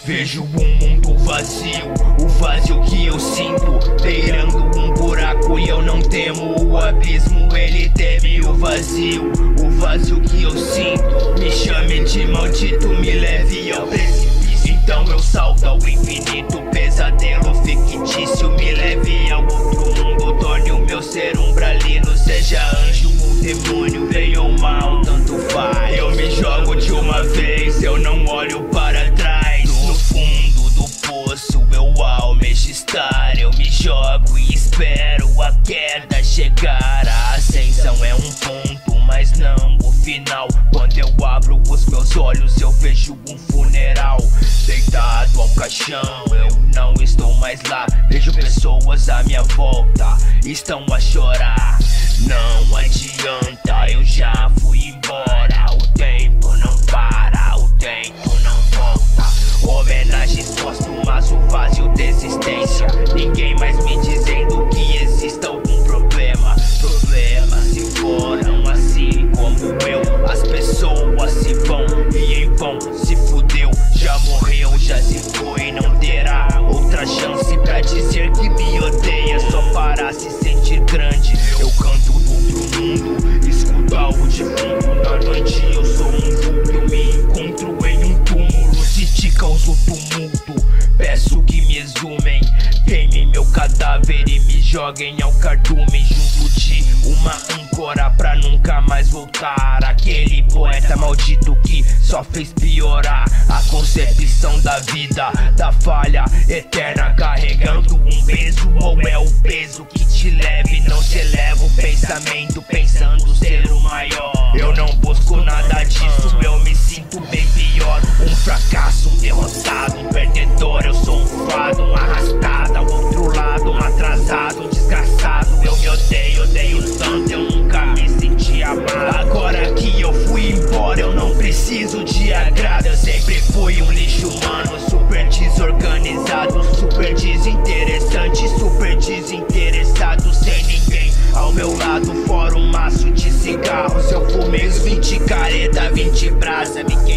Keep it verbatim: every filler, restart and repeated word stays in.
Vejo um mundo vazio, o vazio que eu sinto, beirando um buraco e eu não temo o abismo. Ele teme o vazio, o vazio que eu sinto. Me chame de maldito, me leve ao precipício. Então eu salto ao infinito, pesadelo fictício. Me leve ao outro mundo, torne o meu ser umbralino. Seja anjo ou demônio, bem ou mal, tanto faz. Eu me jogo de uma vez, eu não olho para trás. No fundo do poço eu almejo estar. Eu me jogo e espero a queda chegar. A ascensão é um ponto, mas não o final. Quando eu abro os meus olhos eu vejo um funeral. Deitado ao caixão, eu não estou mais lá. Vejo pessoas à minha volta, estão a chorar. Não adianta, eu já fui embora. O tempo não para, o tempo não volta. Homenagens póstumas, o vazio de existência. Ninguém mais me dizendo que exista algum problema. Problemas se foram assim como eu. As pessoas se vão e em vão se fudeu. Já morreu, já se foi, não terá outra chance pra dizer que me odeia. Só para se sentir grande. Eu canto do outro mundo, escuto algo de fundo. Na noite eu sou um vulto, me encontro em um túmulo. Se te causou tumulto, peço que me exumem. Queimem meu cadáver e me joguem ao cardume. Junto de uma âncora pra nunca mais voltar. Aquele poeta maldito que só fez piorar a concepção da vida, da falha eterna. Carregando um peso, ou é o peso que te leve? Não se eleva o pensamento pensando ser o maior. Eu não busco nada disso, eu me sinto bem pior. Um fracasso, um derrotado, um perdedor. Eu sou um fado, um arrastado ao outro lado, um atrasado, um desgraçado. Eu me odeio, odeio tanto, eu nunca me senti amado. Agora que eu fui embora eu não preciso de agrado. Eu sempre fui um lixo humano, super desorganizado, super desinteressante, super desinteressado. Sem ninguém ao meu lado, fora um maço de cigarros. Eu fumei os vinte careta, vinte brasa, me